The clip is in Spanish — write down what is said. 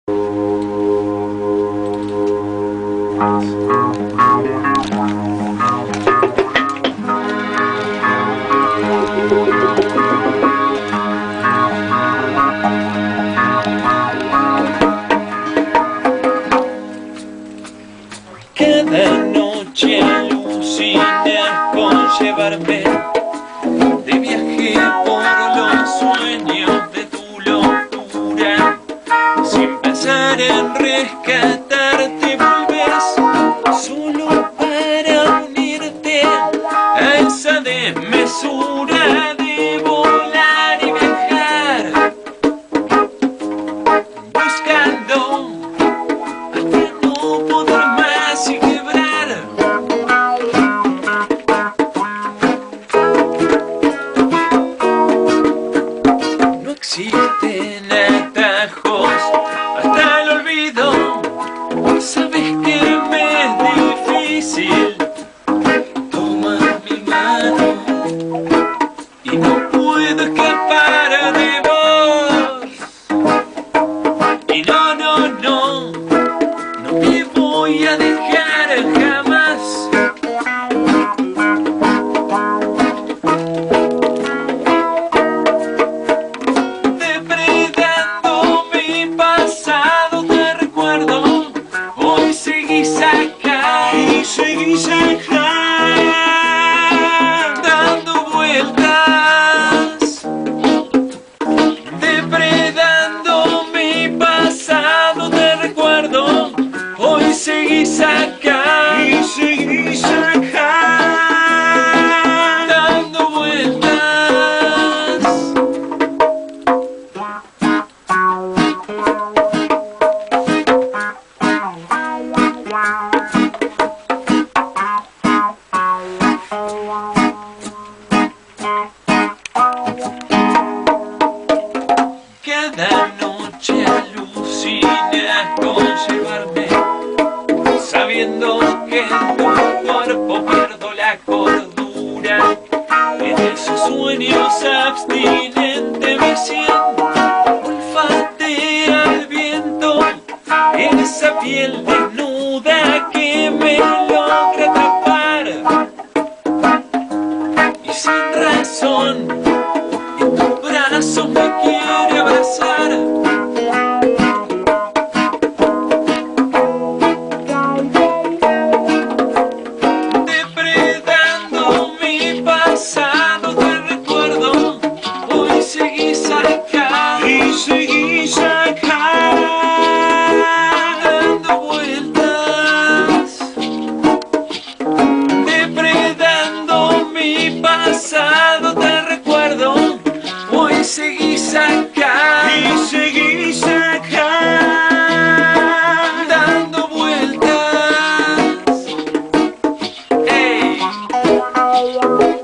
Cada noche alucinas con llevarme de viaje por los sueños de tu locura. Sin pensar en rescatarte volvés solo para unirte a esa desmesura de volar y viajar, buscando hasta no poder más y quebrar. No existen atajos hasta el olvido. Sabes que me es difícil. Toma mi mano y no puedo escapar de vos. Y no me voy a dejar jamás. Depredando mi pasado te recuerdo. Hoy seguís acá y seguís acá, dando vueltas. Depredando mi pasado te recuerdo. Hoy seguís acá y seguís acá, dando vueltas. Cada noche alucinas con llevarme, sabiendo que en tu cuerpo pierdo la cordura. En esos sueños abstinente me siento, olfatea el viento en esa piel desnuda que me logra atrapar. Y sin razón, en tus brazos me quiere abrazar. Depredando mi pasado te recuerdo. Hoy seguís acá y seguís acá, dando vueltas. Depredando mi pasado te recuerdo. Hoy seguís acá y seguís acá, dando vueltas. Hey.